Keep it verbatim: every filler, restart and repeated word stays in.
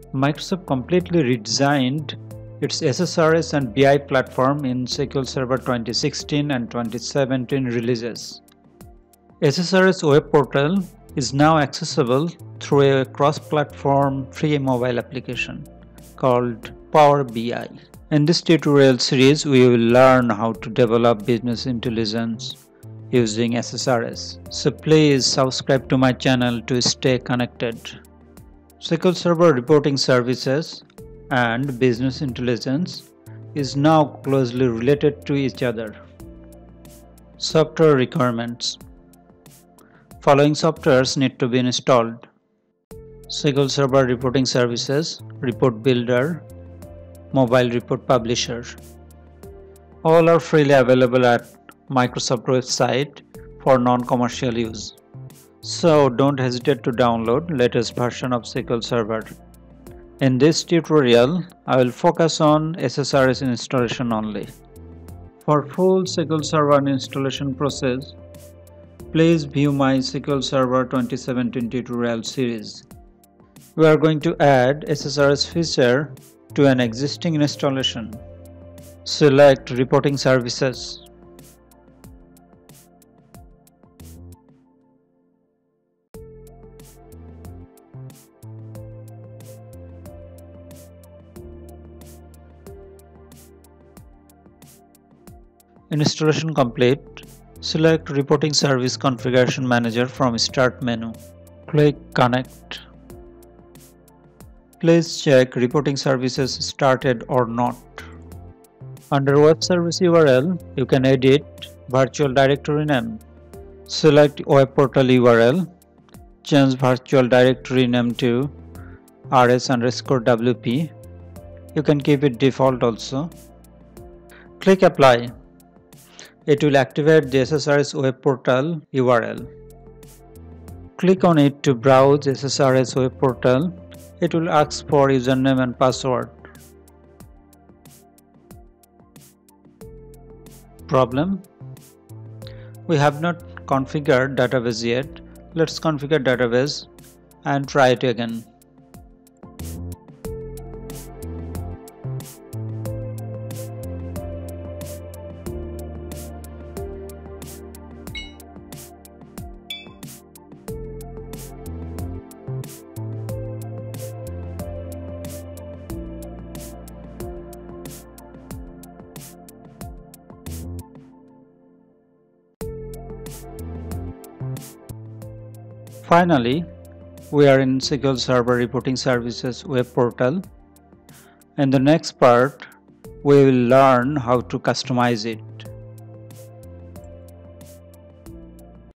Microsoft completely redesigned its S S R S and B I platform in S Q L Server twenty sixteen and twenty seventeen releases. S S R S web portal is now accessible through a cross-platform free mobile application called Power B I. In this tutorial series, we will learn how to develop business intelligence using S S R S. So please subscribe to my channel to stay connected. S Q L Server Reporting Services and Business Intelligence is now closely related to each other. Software requirements. Following softwares need to be installed: S Q L Server Reporting Services, Report Builder, Mobile Report Publisher. All are freely available at Microsoft website for non-commercial use. So don't hesitate to download latest version of S Q L Server. In this tutorial, I will focus on S S R S installation only. For full S Q L Server installation process, please view my S Q L Server twenty seventeen tutorial series. We are going to add S S R S feature to an existing installation. Select Reporting Services. Installation complete. Select Reporting Service Configuration Manager from Start menu. Click Connect. Please check Reporting Services started or not. Under Web Service U R L, you can edit Virtual Directory name. Select Web Portal U R L. Change Virtual Directory name to rs underscore wp. You can keep it default also. Click Apply. It will activate the S S R S web portal U R L. Click on it to browse S S R S web portal. It will ask for username and password. Problem: we have not configured database yet. Let's configure database and try it again. Finally, we are in S Q L Server Reporting Services web portal. In the next part, we will learn how to customize it.